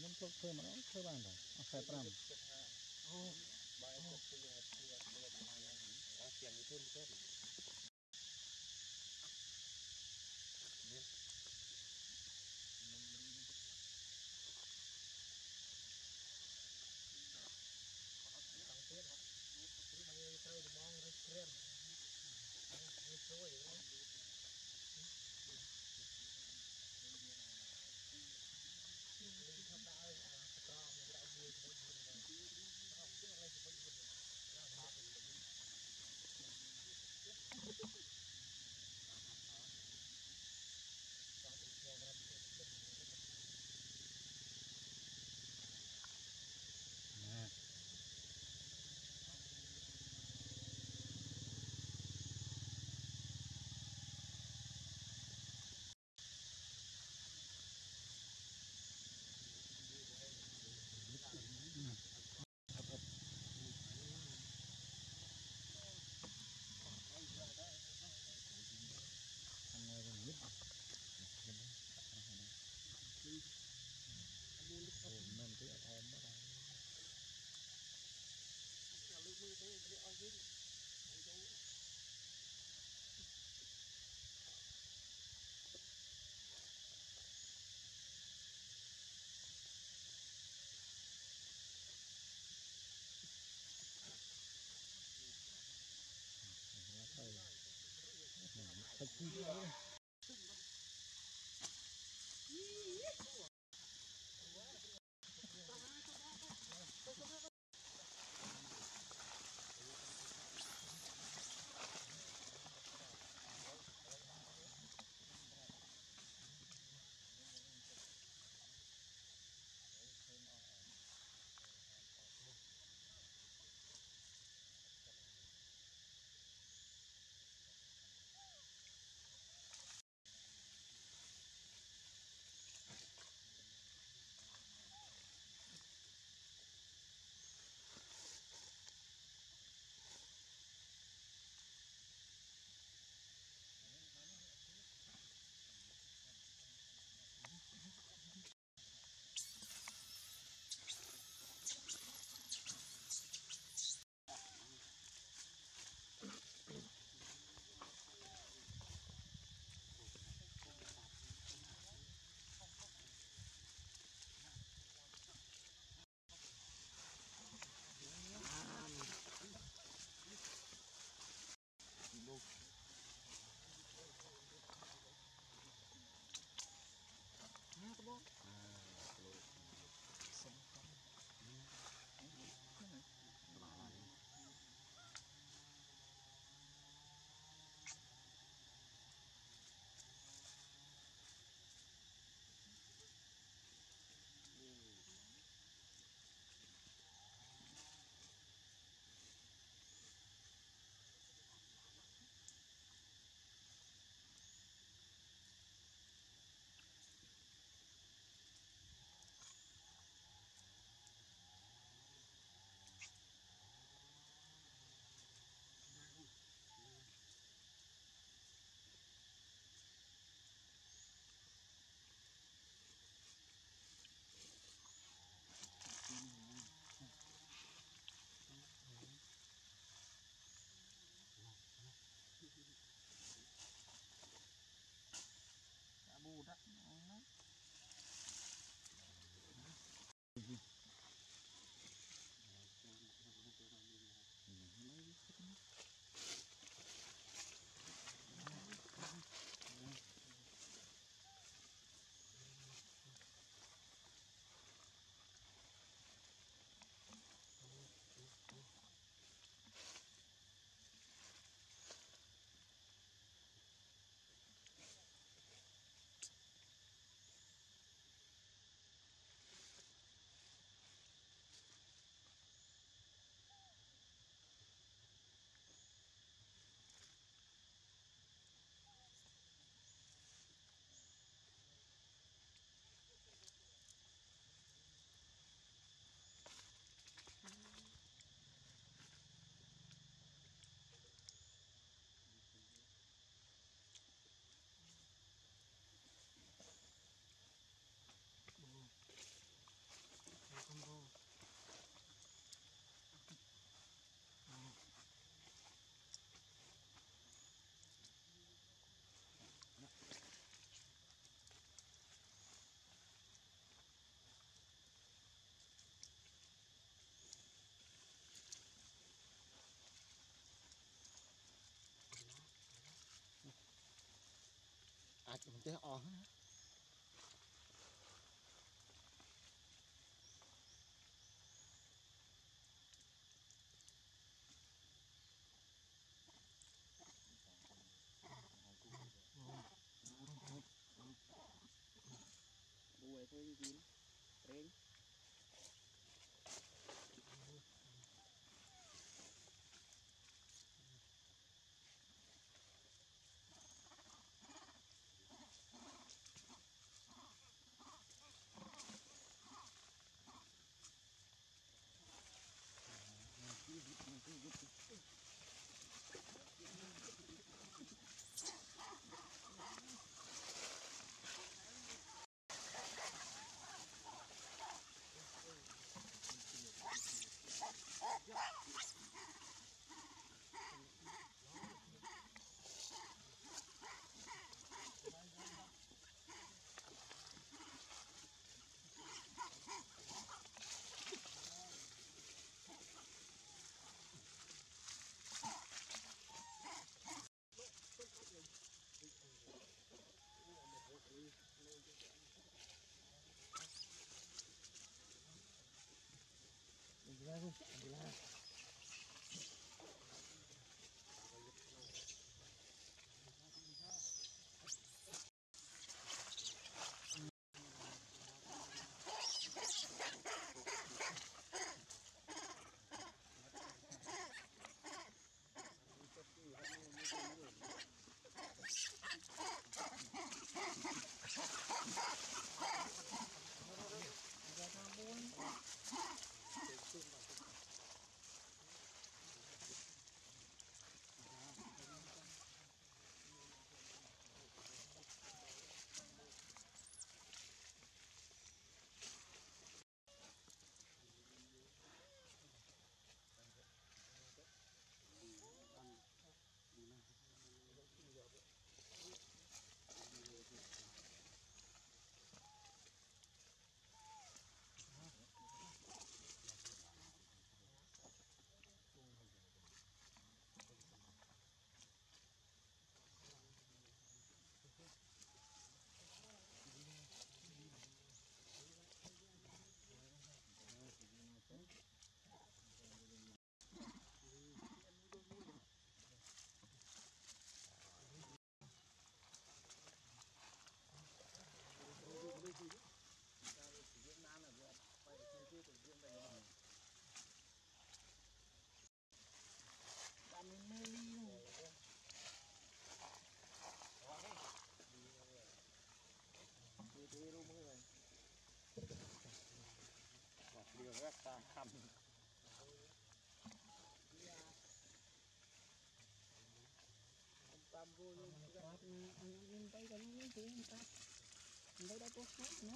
มันพวกเพิ่มมันเพิ่มบ้านหรอใส่ปรำโอ้ใบจะเปลี่ยนตัวเปลี่ยนอะไรนะเสียงขึ้นต้นเนี่ยสองเตี้ยรู้มันยังเท่าจะมองรักเรียนไม่ช่วยเลยลิงทำได้ตรองได้ยืนบนยืนเลยเอาเรื่องอะไรจะบนยืนเราทำตอนนี้เรารับผิดชอบนะทำไงกันนิดโอ้แม่นที่ออมมาได้ลูกมือเต้เรียกเอาขึ้นดูแล้วใส่ใส่ขี้เลย Hãy subscribe cho kênh Ghiền Mì Gõ để không bỏ lỡ Chứ ọ bùi thôi gì rên điều rất tam khăm anh tay cái nó tiếng ta đây đã tốt nữa